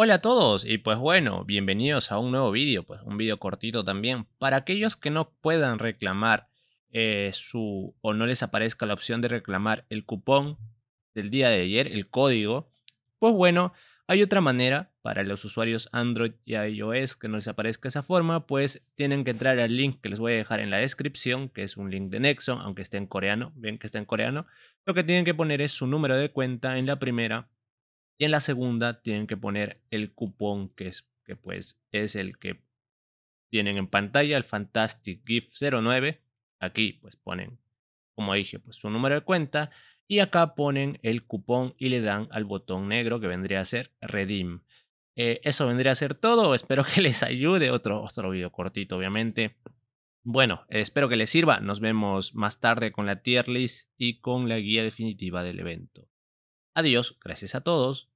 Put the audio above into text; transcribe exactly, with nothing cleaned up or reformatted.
Hola a todos y pues bueno, bienvenidos a un nuevo vídeo, pues un vídeo cortito también. Para aquellos que no puedan reclamar eh, su o no les aparezca la opción de reclamar el cupón del día de ayer, el código, pues bueno, hay otra manera para los usuarios Android y iOS que no les aparezca esa forma, pues tienen que entrar al link que les voy a dejar en la descripción, que es un link de Nexon, aunque esté en coreano, ven que está en coreano. Lo que tienen que poner es su número de cuenta en la primera y en la segunda tienen que poner el cupón que es, que pues es el que tienen en pantalla, el Fantastic Gift cero nueve. Aquí pues ponen, como dije, pues su número de cuenta. Y acá ponen el cupón y le dan al botón negro que vendría a ser Redeem. Eh, eso vendría a ser todo. Espero que les ayude. Otro, otro video cortito, obviamente. Bueno, espero que les sirva. Nos vemos más tarde con la tier list y con la guía definitiva del evento. Adiós, gracias a todos.